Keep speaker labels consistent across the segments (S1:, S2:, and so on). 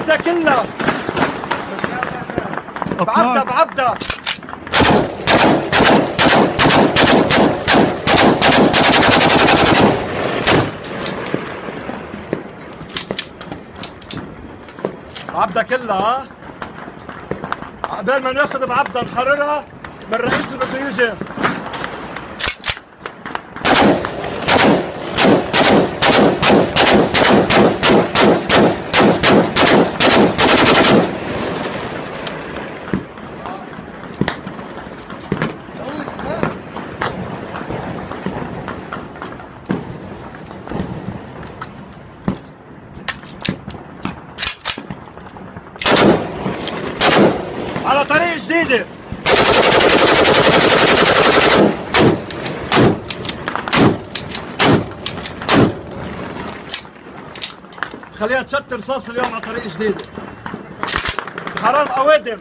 S1: بعبدة كلها. بعبدة بعبدة. بعبدة كلها. عقبال ما ناخذ بعبدة نحررها من الرئيس اللي بده يجي. على طريق جديدة. خليها تشت رصاص اليوم على طريق جديدة. حرام أوادم.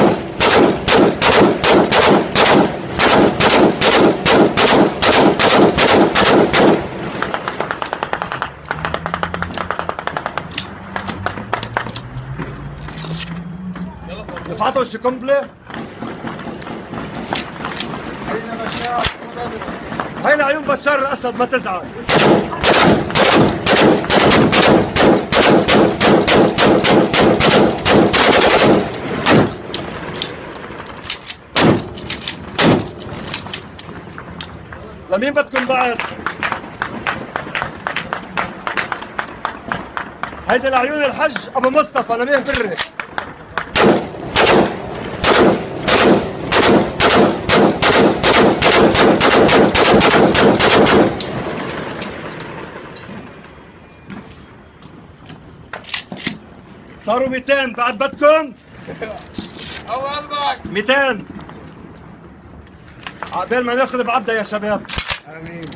S1: رفعتوا شي قنبلة؟ هينا بشار. هينا عيون بشار الأسد ما تزعل. لمين بدكم بعد؟ هيدي لعيون الحج أبو مصطفى لميه بري. صاروا 200 بعد بدكم؟
S2: أو قلبك
S1: 200 عقبال ما ناخذ بعبدة يا شباب.
S2: آمين.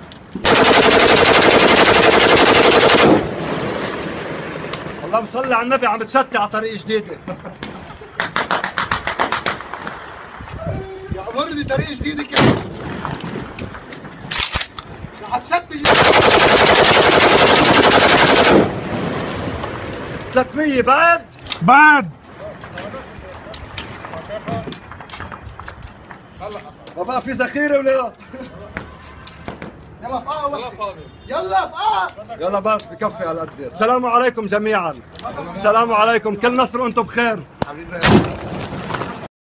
S1: اللهم صل على النبي عم تشتي على طريق جديدة.
S2: يا أمرني طريق جديد كده. رح تشتي
S1: 300 بعد؟
S3: بعد
S1: ما بقى في ذخيرة ولا؟
S2: يلا فقا يلا فقا.
S1: يلا بس بكفي على قد. السلام عليكم جميعا. السلام عليكم، كل نصر وانتم بخير.
S2: حبيبي